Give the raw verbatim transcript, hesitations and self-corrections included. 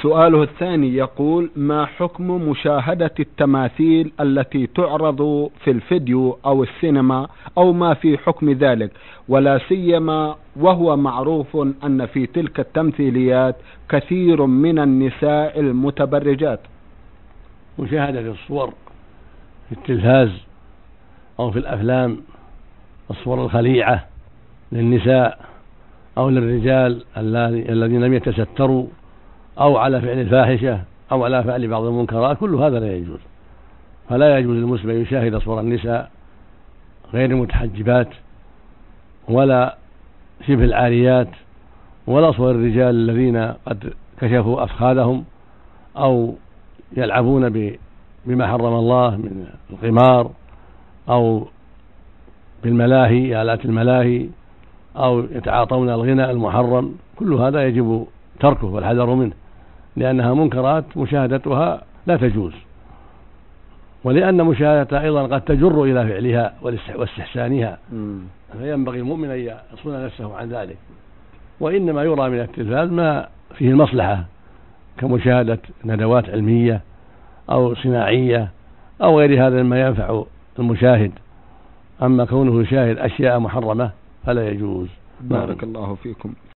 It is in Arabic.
سؤاله الثاني يقول: ما حكم مشاهدة التماثيل التي تعرض في الفيديو أو السينما، أو ما في حكم ذلك، ولا سيما وهو معروف أن في تلك التمثيليات كثير من النساء المتبرجات؟ مشاهدة الصور في التلفاز أو في الأفلام، الصور الخليعة للنساء أو للرجال الذين لم يتستروا، أو على فعل الفاحشة، أو على فعل بعض المنكرات، كل هذا لا يجوز. فلا يجوز للمسلم أن يشاهد صور النساء غير المتحجبات، ولا شبه العاريات، ولا صور الرجال الذين قد كشفوا أفخاذهم أو يلعبون بما حرم الله من القمار أو بالملاهي، آلات الملاهي، أو يتعاطون الغناء المحرم. كل هذا يجب تركه والحذر منه، لأنها منكرات مشاهدتها لا تجوز، ولأن مشاهدتها أيضا قد تجر إلى فعلها واستحسانها، فينبغي المؤمن أن يصون نفسه عن ذلك. وإنما يرى من التلفاز ما فيه المصلحة، كمشاهدة ندوات علمية أو صناعية أو غير هذا مما ينفع المشاهد. أما كونه يشاهد أشياء محرمة فلا يجوز. بارك الله فيكم.